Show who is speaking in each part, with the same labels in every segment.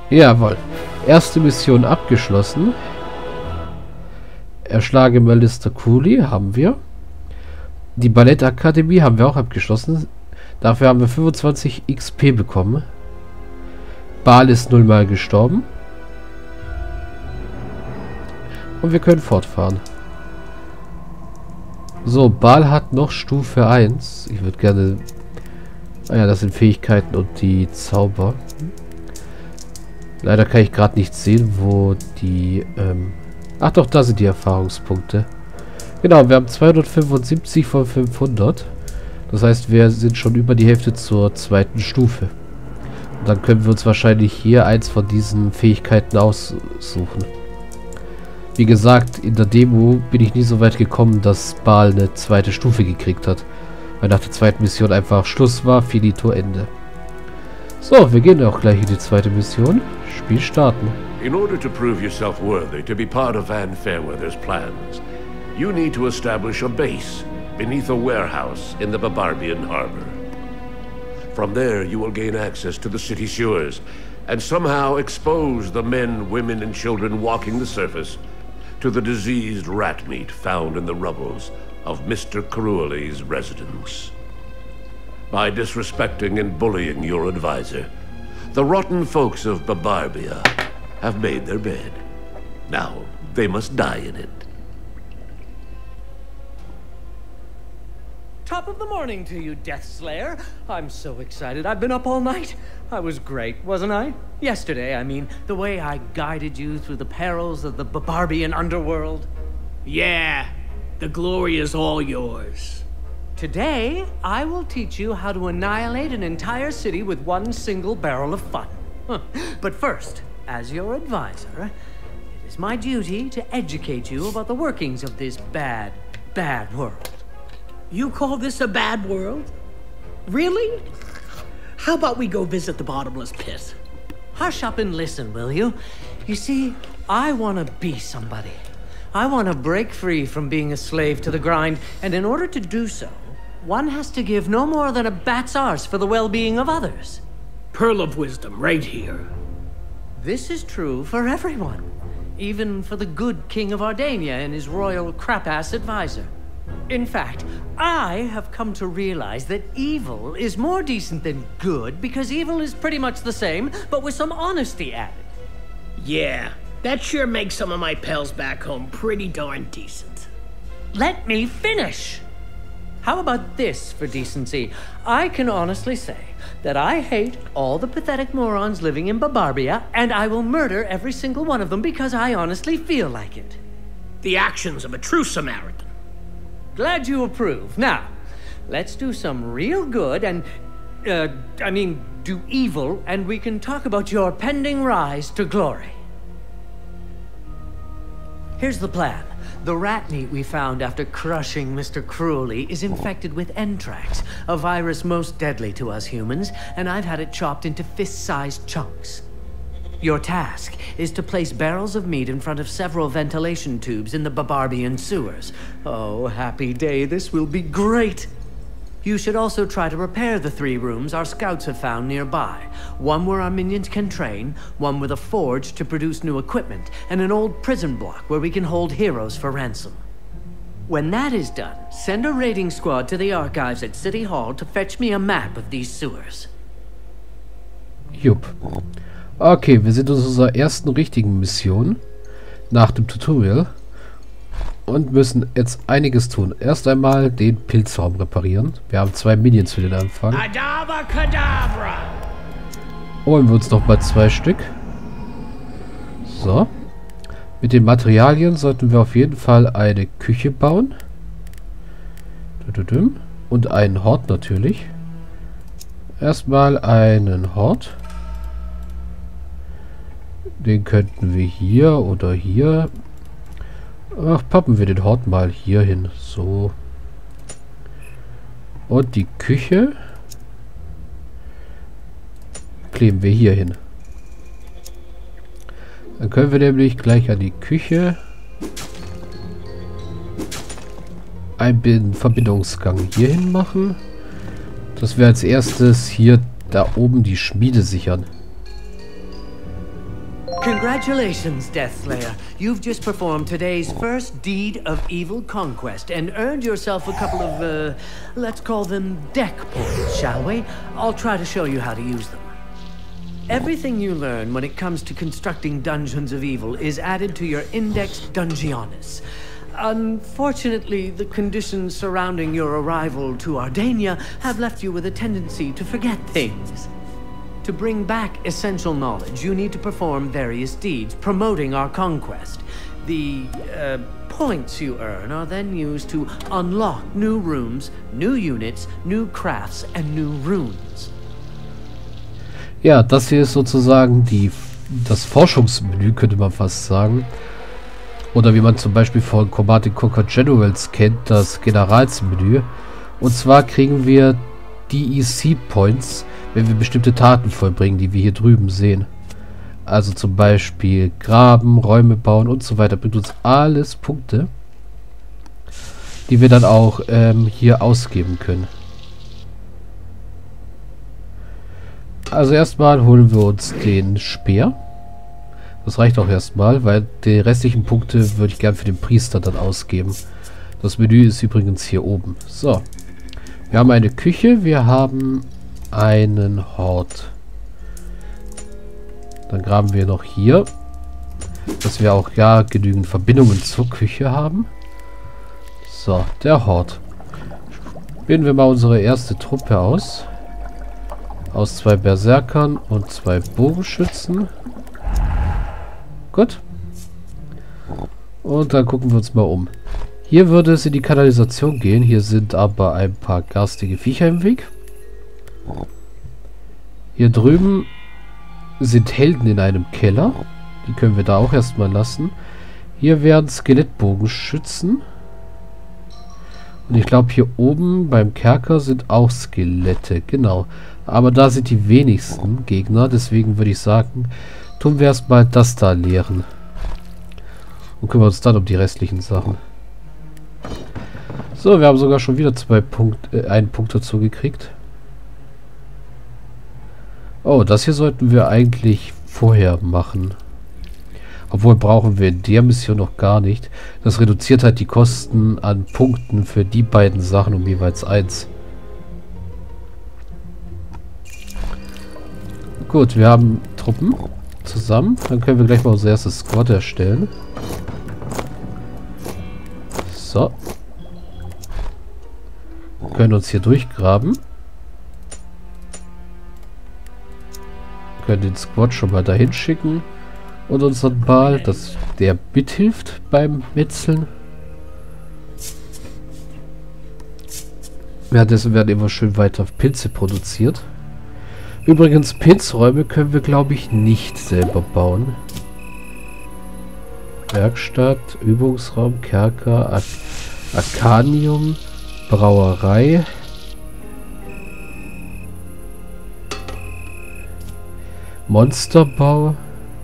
Speaker 1: Jawohl. Erste Mission abgeschlossen. Erschlage Malister Cooley haben wir. Die Ballettakademie haben wir auch abgeschlossen. Dafür haben wir 25 XP bekommen. Baal ist 0-mal gestorben. Und wir können fortfahren. So, Baal hat noch Stufe 1. Ich würde gerne... Ah ja, das sind Fähigkeiten und die Zauber. Leider kann ich gerade nicht sehen, wo die... Ach doch, da sind die Erfahrungspunkte. Genau, wir haben 275 von 500. Das heißt, wir sind schon über die Hälfte zur zweiten Stufe. Und dann können wir uns wahrscheinlich hier eins von diesen Fähigkeiten aussuchen. Wie gesagt, in der Demo bin ich nie so weit gekommen, dass Baal eine zweite Stufe gekriegt hat. Weil nach der zweiten Mission einfach Schluss war, finito, Ende. So, wir gehen auch gleich in die zweite Mission. Spiel starten.
Speaker 2: In order to prove yourself worthy to be part of Van Fairweather's plans, you need to establish a base beneath a warehouse in the Babarbian harbor. From there, you will gain access to the city sewers and somehow expose the men, women, and children walking the surface to the diseased rat meat found in the rubbles of Mr. Cruelly's residence. By disrespecting and bullying your advisor, the rotten folks of Babarbia have made their bed. Now, they must die in it.
Speaker 3: Top of the morning to you, Death Slayer. I'm so excited. I've been up all night. I was great, wasn't I? Yesterday, I mean, the way I guided you through the perils of the Babarbian underworld.
Speaker 4: Yeah, the glory is all yours.
Speaker 3: Today, I will teach you how to annihilate an entire city with one single barrel of fun. But first, as your advisor, it is my duty to educate you about the workings of this bad, bad world.
Speaker 4: You call this a bad world? Really? How about we go visit the bottomless pit?
Speaker 3: Hush up and listen, will you? You see, I want to be somebody. I want to break free from being a slave to the grind, and in order to do so, one has to give no more than a bat's arse for the well-being of others.
Speaker 4: Pearl of wisdom, right here.
Speaker 3: This is true for everyone, even for the good King of Ardania and his royal crap-ass advisor. In fact, I have come to realize that evil is more decent than good because evil is pretty much the same, but with some honesty added.
Speaker 4: Yeah, that sure makes some of my pals back home pretty darn decent.
Speaker 3: Let me finish! How about this for decency? I can honestly say that I hate all the pathetic morons living in Babarbia, and I will murder every single one of them because I honestly feel like it.
Speaker 4: The actions of a true Samaritan.
Speaker 3: Glad you approve. Now, let's do some real good and, do evil, and we can talk about your pending rise to glory. Here's the plan. The rat meat we found after crushing Mr. Cruelly is infected with Entrax, a virus most deadly to us humans, and I've had it chopped into fist-sized chunks. Your task is to place barrels of meat in front of several ventilation tubes in the Babarbian sewers. Oh, happy day, this will be great! You should also try to repair the 3 rooms our scouts have found nearby. One where our minions can train, one with a forge to produce new equipment, and an old prison block where we can hold heroes for ransom. When that is done, send a raiding squad to the archives at City Hall to fetch me a map of these sewers.
Speaker 1: Jupp. Okay, wir sind in unserer ersten richtigen Mission nach dem Tutorial und müssen jetzt einiges tun. Erst einmal den Pilzraum reparieren. Wir haben 2 Minions für den Anfang. Holen wir uns noch mal 2 Stück. So. Mit den Materialien sollten wir auf jeden Fall eine Küche bauen. Und einen Hort natürlich. Erstmal einen Hort. Den könnten wir hier oder hier. Ach, pappen wir den Hort mal hier hin. So. Und die Küche kleben wir hier hin. Dann können wir nämlich gleich an die Küche einen Verbindungsgang hier hin machen. Dass wir als erstes hier da oben die Schmiede sichern.
Speaker 3: Congratulations, Deathslayer. You've just performed today's first deed of evil conquest and earned yourself a couple of, let's call them deck points, shall we? I'll try to show you how to use them. Everything you learn when it comes to constructing Dungeons of Evil is added to your Index Dungeonis. Unfortunately, the conditions surrounding your arrival to Ardania have left you with a tendency to forget things. To bring back essential knowledge, you need to perform various deeds promoting our conquest. The points you earn are then used to unlock new rooms, new units, new crafts and new runes.
Speaker 1: Ja, das hier ist sozusagen das Forschungsmenü, könnte man fast sagen. Oder wie man zum Beispiel von Command & Conquer Generals kennt, das Generalsmenü. Und zwar kriegen wir DEC Points, wenn wir bestimmte Taten vollbringen, die wir hier drüben sehen. Also zum Beispiel Graben, Räume bauen und so weiter. Bringt uns alles Punkte, die wir dann auch hier ausgeben können. Also erstmal holen wir uns den Speer. Das reicht auch erstmal, weil die restlichen Punkte würde ich gern für den Priester dann ausgeben. Das Menü ist übrigens hier oben. So. Wir haben eine Küche, wir haben einen Hort. Dann graben wir noch hier, dass wir auch ja genügend Verbindungen zur Küche haben. So, der Hort. Wählen wir mal unsere erste Truppe aus. Aus 2 Berserkern und 2 Bogenschützen. Gut. Und dann gucken wir uns mal um. Hier würde es in die Kanalisation gehen. Hier sind aber ein paar garstige Viecher im Weg. Hier drüben sind Helden in einem Keller. Die können wir da auch erstmal lassen. Hier werden Skelettbogenschützen. Und ich glaube hier oben beim Kerker sind auch Skelette. Genau. Aber da sind die wenigsten Gegner. Deswegen würde ich sagen, tun wir erstmal das da leeren. Und kümmern uns dann um die restlichen Sachen. So, wir haben sogar schon wieder einen Punkt dazu gekriegt. Oh, das hier sollten wir eigentlich vorher machen. Obwohl brauchen wir in der Mission noch gar nicht. Das reduziert halt die Kosten an Punkten für die beiden Sachen um jeweils 1. Gut, wir haben Truppen zusammen. Dann können wir gleich mal unser erstes Squad erstellen. So. Wir können uns hier durchgraben. Wir können den Squad schon mal dahin schicken. Und unseren Ball, dass der mithilft beim Metzeln. Währenddessen werden immer schön weiter Pilze produziert. Übrigens, Pilzräume können wir, glaube ich, nicht selber bauen. Werkstatt, Übungsraum, Kerker, Arcanium, Brauerei. Monsterbau.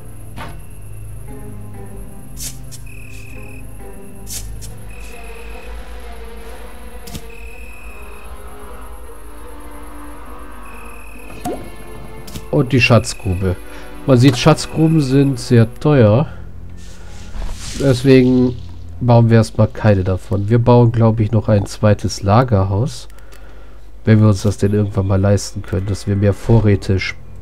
Speaker 1: Und die Schatzgrube. Man sieht, Schatzgruben sind sehr teuer. Deswegen bauen wir erstmal keine davon. Wir bauen, glaube ich, noch ein zweites Lagerhaus. Wenn wir uns das denn irgendwann mal leisten können. Dass wir mehr Vorräte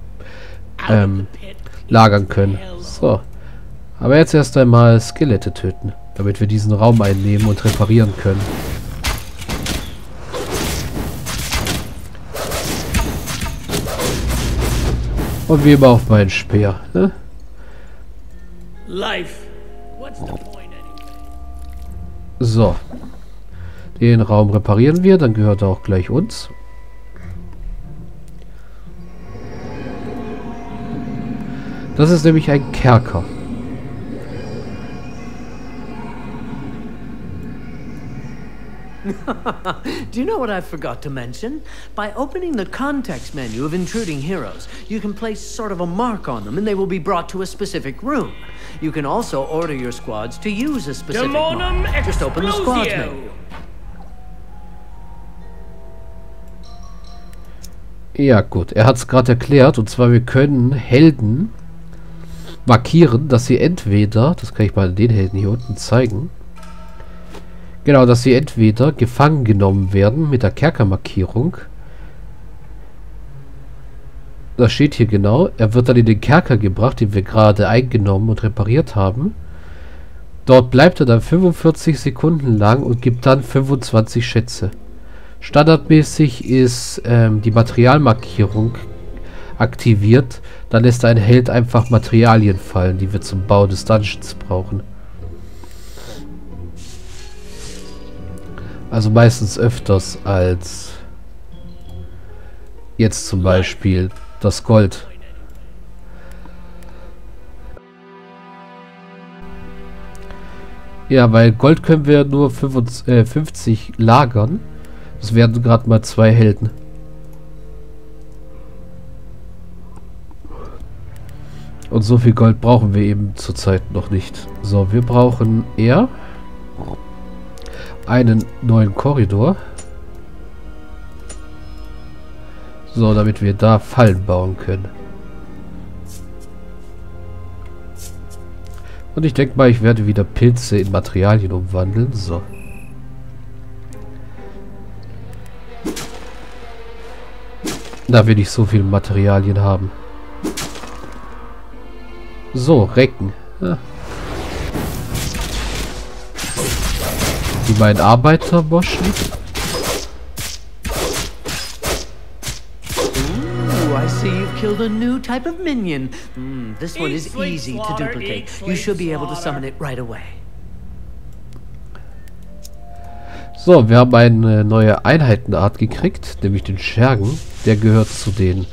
Speaker 1: lagern können. So. Aber jetzt erst einmal Skelette töten. Damit wir diesen Raum einnehmen und reparieren können. Und wie immer auf meinen Speer, ne? So. Den Raum reparieren wir, dann gehört er auch gleich uns. Das ist nämlich ein Kerker.
Speaker 3: Do you know what I forgot to mention? By opening the context menu of Intruding Heroes, you can place sort of a mark on them and they will be brought to a specific room. You can also order your squads to use a specific mark. Just open the squads menu.
Speaker 1: Ja gut, er hat es gerade erklärt. Und zwar, wir können Helden markieren, dass sie entweder, das kann ich mal den Helden hier unten zeigen, genau, dass sie entweder gefangen genommen werden mit der Kerkermarkierung. Das steht hier genau. Er wird dann in den Kerker gebracht, den wir gerade eingenommen und repariert haben. Dort bleibt er dann 45 Sekunden lang und gibt dann 25 Schätze. Standardmäßig ist die Materialmarkierung aktiviert. Dann lässt ein Held einfach Materialien fallen, die wir zum Bau des Dungeons brauchen. Also meistens öfters als jetzt zum Beispiel das Gold. Ja, weil Gold können wir nur 50 lagern. Das wären gerade mal 2 Helden. Und so viel Gold brauchen wir eben zurzeit noch nicht. So, wir brauchen eher einen neuen Korridor. So, damit wir da Fallen bauen können. Und ich denke mal, ich werde wieder Pilze in Materialien umwandeln. So. Da wir nicht so viele Materialien haben. So, Recken. Ja. Die beiden Arbeiter boschen.
Speaker 3: I see you've killed a new type of minion. This one is easy to duplicate. You should be able to summon it right away.
Speaker 1: So, wir haben eine neue Einheitenart gekriegt, nämlich den Schergen. Der gehört zu den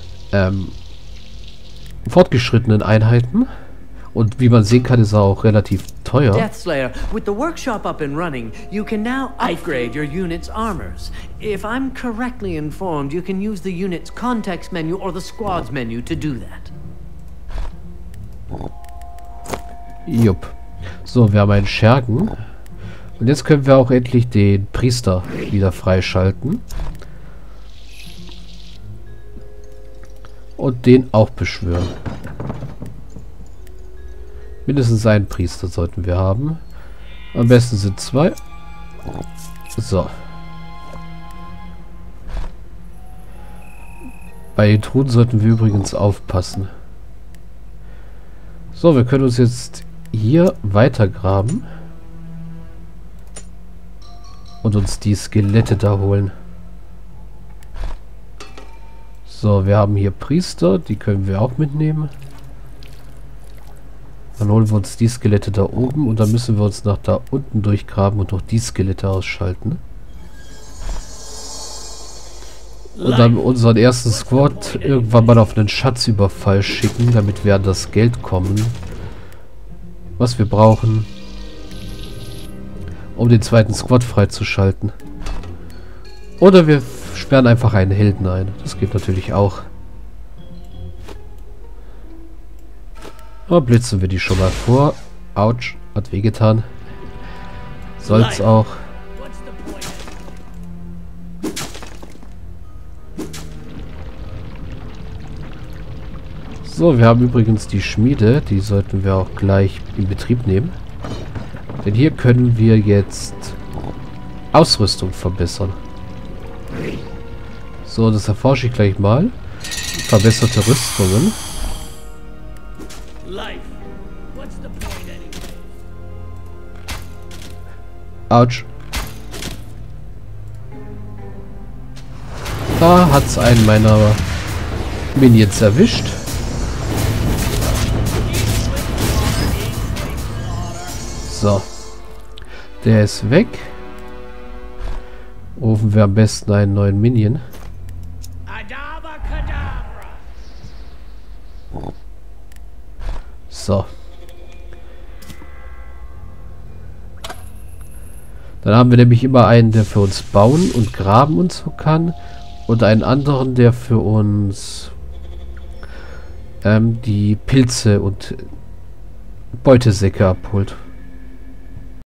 Speaker 1: fortgeschrittenen Einheiten. Und wie man sehen kann, ist er auch relativ teuer.
Speaker 3: Deathslayer, with the workshop up and running, you can now upgrade your unit's armors. If I'm correctly informed, you can use the unit's context menu or the squad's menu to do that.
Speaker 1: Jupp. So, wir haben einen Schergen. Und jetzt können wir auch endlich den Priester wieder freischalten. Und den auch beschwören. Mindestens einen Priester sollten wir haben. Am besten sind 2. So. Bei den Truhen sollten wir übrigens aufpassen. So, wir können uns jetzt hier weitergraben. Und uns die Skelette da holen. So, wir haben hier Priester. Die können wir auch mitnehmen. Dann holen wir uns die Skelette da oben und dann müssen wir uns nach da unten durchgraben und noch die Skelette ausschalten. Und dann unseren ersten Squad irgendwann mal auf einen Schatzüberfall schicken, damit wir an das Geld kommen, was wir brauchen, um den zweiten Squad freizuschalten. Oder wir sperren einfach einen Helden ein. Das geht natürlich auch. Blitzen wir die schon mal vor. Autsch, hat wehgetan. Soll's auch. So, wir haben übrigens die Schmiede. Die sollten wir auch gleich in Betrieb nehmen. Denn hier können wir jetzt Ausrüstung verbessern. So, das erforsche ich gleich mal. Verbesserte Rüstungen. Autsch. Da hat's einen meiner Minions erwischt. So. Der ist weg. Rufen wir am besten einen neuen Minion. So. Dann haben wir nämlich immer einen, der für uns bauen und graben und so kann. Und einen anderen, der für uns die Pilze und Beutesäcke abholt.